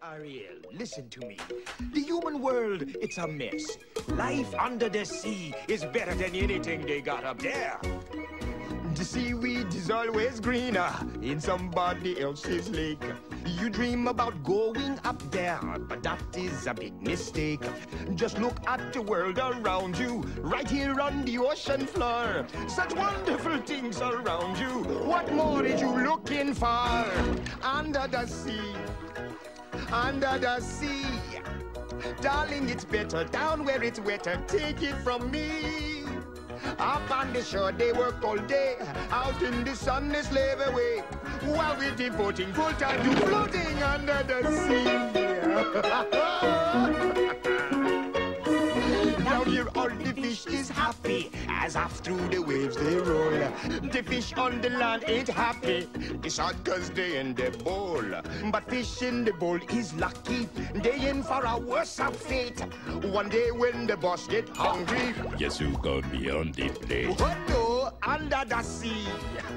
Ariel, listen to me. The human world, it's a mess. Life under the sea is better than anything they got up there. The seaweed is always greener in somebody else's lake. You dream about going up there, but that is a big mistake. Just look at the world around you, right here on the ocean floor. Such wonderful things around you. What more are you looking for? Under the sea, under the sea. Darling, it's better down where it's wetter. Take it from me. Up on the shore, they work all day. Out in the sun, they slave away. While we're devoting full time to floating under the sea. Down here, all the fish is happy as off through the waves they roll. The fish on the land ain't happy. It's hot cause they in the bowl. But fish in the bowl is lucky. They in for a worse of fate. One day when the boss get hungry, Yes, you got me on the plate. what no, under the sea.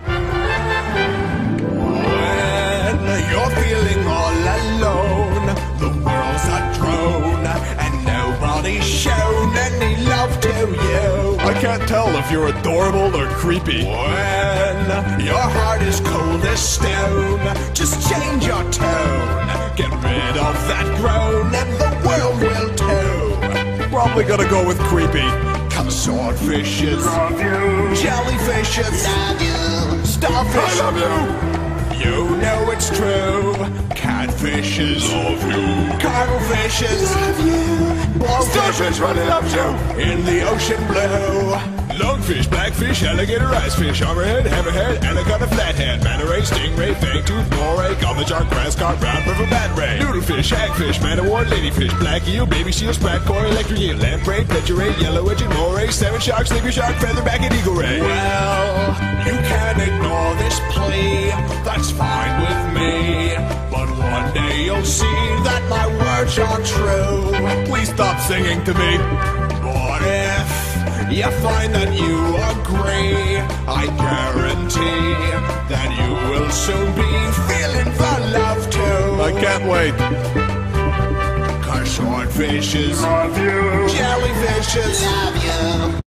When you're feeling all alone, the world's a drone, and nobody's shown any love to you. I can't tell if you're adorable or creepy. When your heart is cold as stone, just change your tone. Get rid of that groan, and the world will too. Probably gonna go with creepy. Cause swordfishes Love you. jellyfishes Love you. starfish. I love you. You know it's true. Catfishes Love you. cuttlefishes Love you. blowfish Starfish really loves you. in the ocean blue. Lungfish, blackfish, alligator, icefish, hammerhead, hammerhead, anaconda, flathead, manta ray, stingray, fangtooth, moray, goblin shark, grass carp, brown river, bat ray, noodlefish, hagfish, man-o-war, ladyfish, black eel, baby seal, sprat koi, electric eel, lamprey, petra ray, yellow edged moray, salmon shark, sleepy shark, featherback, and eagle ray. Well, you can ignore this plea, that's fine with me. But one day you'll see that my words are true. Please stop singing to me. But if you find that you agree, I guarantee that you will soon be feeling the love too. I can't wait. Cause swordfishes, Love you. jellyfishes, Love you.